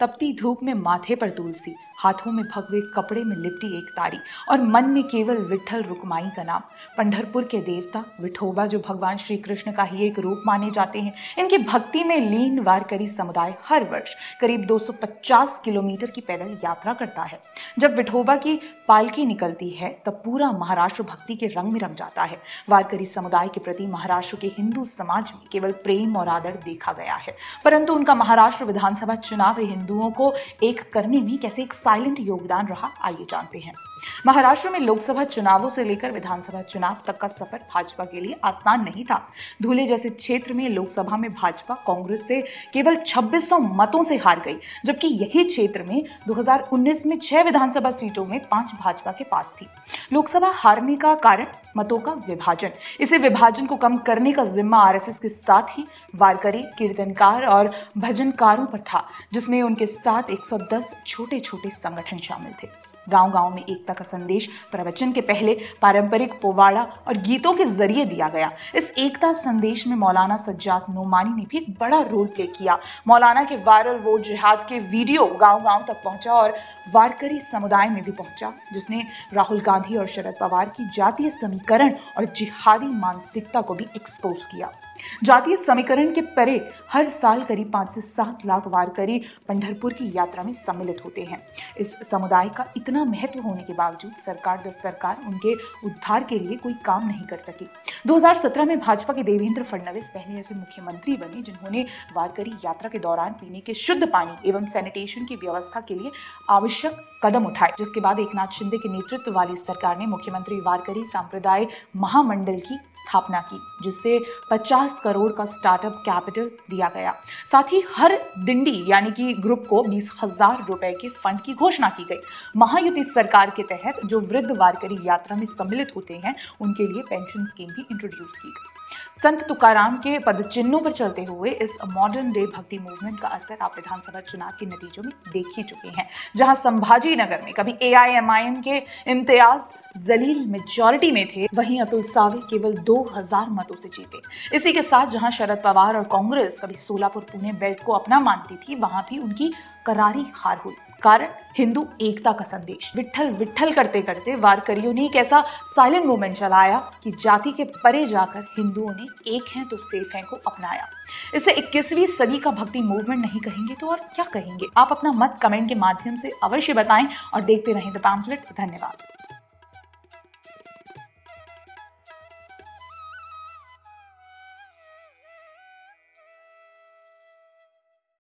तपती धूप में माथे पर तुलसी, हाथों में भगवे कपड़े में लिपटी एक तारी और मन में केवल विट्ठल रुक्माई का नाम। पंढरपुर के देवता विठोबा, जो भगवान श्री कृष्ण का ही एक रूप माने जाते हैं, इनकी भक्ति में लीन वारकरी समुदाय हर वर्ष करीब 250 किलोमीटर की पैदल यात्रा करता है। जब विठोबा की पालकी निकलती है तब पूरा महाराष्ट्र भक्ति के रंग में रंग जाता है। वारकरी समुदाय के प्रति महाराष्ट्र के हिंदू समाज में केवल प्रेम और आदर देखा गया है, परंतु उनका महाराष्ट्र विधानसभा चुनाव हिंदुओं को एक करने में कैसे एक साइलेंट योगदान रहा, आइए जानते हैं। महाराष्ट्र में लोकसभा चुनावों से लेकर विधानसभा चुनाव तक का सफर भाजपा के लिए आसान नहीं था। धुले जैसे क्षेत्र में लोकसभा में भाजपा कांग्रेस से केवल 2600 मतों से हार गई, जबकि यही क्षेत्र में 2019 में 6 विधानसभा सीटों में 5 भाजपा के पास थी। लोकसभा हारने का कारण मतों का विभाजन। इसे विभाजन को कम करने का जिम्मा आरएसएस के साथ ही वारकरी, कीर्तनकार और भजनकारों पर था, जिसमें उनके साथ 110 छोटे छोटे संगठन शामिल थे। गांव-गांव में एकता का संदेश प्रवचन के पहले पारंपरिक पोवाड़ा और गीतों के जरिए दिया गया। इस एकता संदेश में मौलाना सज्जाद नोमानी ने भी एक बड़ा रोल प्ले किया। मौलाना के वायरल वो जिहाद के वीडियो गांव-गांव तक पहुंचा और वारकरी समुदाय में भी पहुंचा, जिसने राहुल गांधी और शरद पवार की जातीय समीकरण और जिहादी मानसिकता को भी एक्सपोज किया। जातीय समीकरण के परे हर साल करीब 5 से 7 लाख वारकरी पंढरपुर की यात्रा में सम्मिलित होते हैं। इस समुदाय का इतना महत्व होने के बावजूद सरकार दर सरकार उनके उद्धार के लिए कोई काम नहीं कर सकी। 2017 में भाजपा के देवेंद्र फडणवीस पहले ऐसे मुख्यमंत्री बने जिन्होंने वारकरी यात्रा के दौरान पीने के शुद्ध पानी एवं सैनिटेशन की व्यवस्था के लिए आवश्यक कदम उठाए, जिसके बाद एकनाथ शिंदे के नेतृत्व वाली सरकार ने मुख्यमंत्री वारकरी संप्रदाय महामंडल की स्थापना की, जिससे 50 करोड़ का स्टार्टअप कैपिटल दिया गया। साथ ही हर दिंडी यानी कि ग्रुप को 20,000 रुपए के फंड की घोषणा की गई। महायुति सरकार के तहत जो वृद्ध वारकरी यात्रा में सम्मिलित होते हैं उनके लिए पेंशन स्कीम भी इंट्रोड्यूस की गई। संत तुकाराम के पदचिन्हों पर चलते हुए इस मॉडर्न डे भक्ति मूवमेंट का असर आप विधानसभा चुनाव के नतीजों में देख ही चुके हैं, जहां संभाजी नगर में कभी एआईएमआईएम के इम्तियाज जलील मेजॉरिटी में थे, वहीं अतुल सावे केवल 2000 मतों से जीते। इसी के साथ जहां शरद पवार और कांग्रेस कभी सोलापुर पुणे बेल्ट को अपना मानती थी, वहां भी उनकी करारी हार हुई। कारण हिंदू एकता का संदेश। विट्ठल विट्ठल करते करते वारकरियों ने एक ऐसा साइलेंट मूवमेंट चलाया कि जाति के परे जाकर हिंदुओं ने एक हैं तो सेफ हैं को अपनाया। इसे 21वीं सदी का भक्ति मूवमेंट नहीं कहेंगे तो और क्या कहेंगे? आप अपना मत कमेंट के माध्यम से अवश्य बताएं और देखते रहें द पैम्फलेट। धन्यवाद।